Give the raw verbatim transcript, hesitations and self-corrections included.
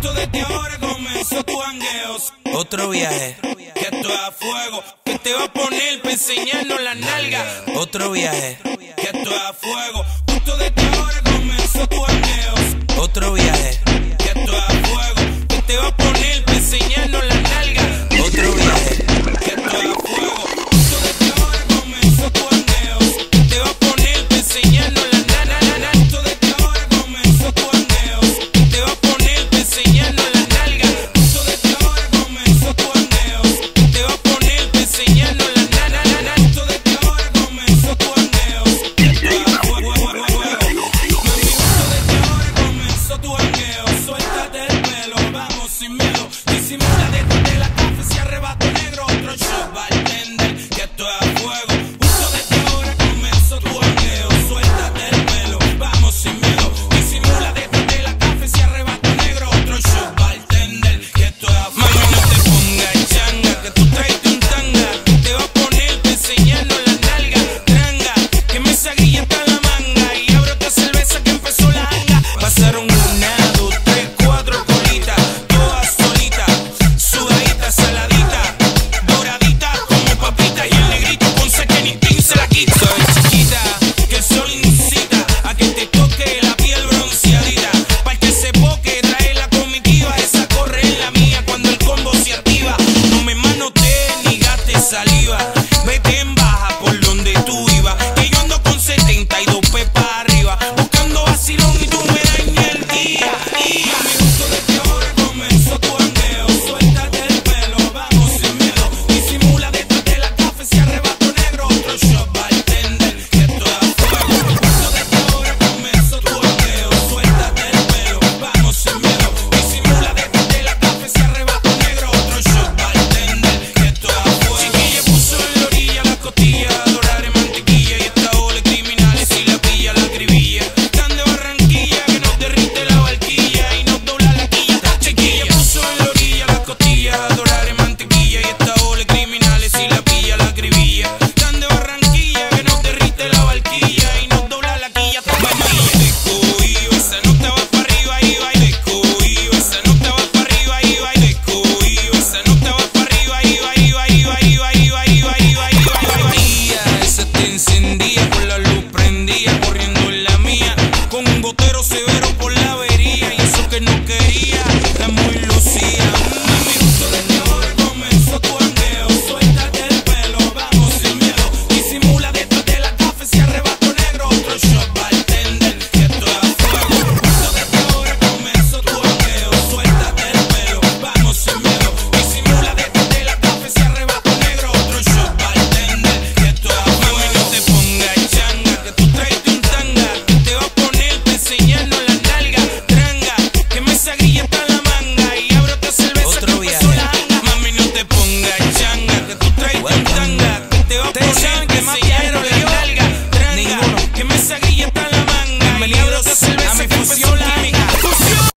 Justo desde ahora comenzó tu jangueo. Otro viaje, Que esto es a fuego, que te va a poner para enseñarnos la nalga. otro viaje, Que esto es a fuego. Justo desde ahora comenzó tu jangueo. otro viaje, Que esto es a fuego, que te va a poner para enseñarnos la nalga. otro viaje, Que esto es a fuego. Justo desde ahora comenzó tu jangueo. Te va a poner para enseñarnos la nalga. Justo desde ahora comenzó tu jangueo. Te va a poner para enseñarnos la nalga. Justo desde ahora comenzó tu jangueo. Te va a poner para enseñarnos la nalga. Justo desde ahora comenzó tu jangueo. Que esto es a fuego. Mami, justo desde ahora comenzó tu jangueo. Suéltate el pelo, vamos sin miedo. Disimula detrás de la café si arrebato negro. Otro shot bartender, que esto es a fuego. Justo desde ahora comenzó tu jangueo. Suéltate el pelo, vamos sin miedo. Disimula detrás de la café si arrebato negro. Otro shot bartender, que esto es a fuego. Mami, no te pongas changa, que tú traes un tanga. Te va a poner pa' enseñarnos la nalga. Tranga, que me saguilla hasta la manga. Y abro esta cerveza que empezó la hanga. Pasaron una, dos, tres, cuatro colitas, todas solitas, sudadita, saladita, doradita como papita. Y el negrito Ponce que ni tin se la quita. Soy chiquita, que el sol incita a que te toque la piel bronceadita. Para que se boque, trae la comitiva. Esa corre en la mía cuando el combo se activa. No me manotees ni gastes saliva. Vete en baja por donde tú ibas. Que yo ando con setenta y dos pe para arriba. Buscando vacilón y tú me dañas el día. Y mami, justo desde ahora comenzó tu jangueo. Suéltate el pelo, vamos sin miedo. Disimula detrás de la café si arrebato negro. Otro shot bartender, que esto es a fuego. Justo desde ahora comenzó tu jangueo. Suéltate el pelo, vamos sin miedo. Disimula detrás de la café si arrebato negro. Otro shot bartender, que esto es a fuego. Chiquilla puso en la orilla la costilla, dorar en mantequilla. Y esta ola criminales si la pilla la acribilla. Tan de Barranquilla que nos derrite la barquilla y nos dobla la quilla. Chiquilla puso en la orilla la costilla, dorar en mantequilla. Y esta ola criminales si la pilla la acribilla. Tan de Barranquilla que nos derrite la barquilla y nos dobla la quilla. Mamilla, te cogió, esa nota va para arriba, iba y te cogió, esa nota va para arriba, iba y te cogió, esa nota va para arriba, iba, iba, iba, iba, iba, iba, iba, iba, iba. Esa te encendía con la luz prendía, corriendo en la mía, con un gotero severo por la avería. Y eso que no queda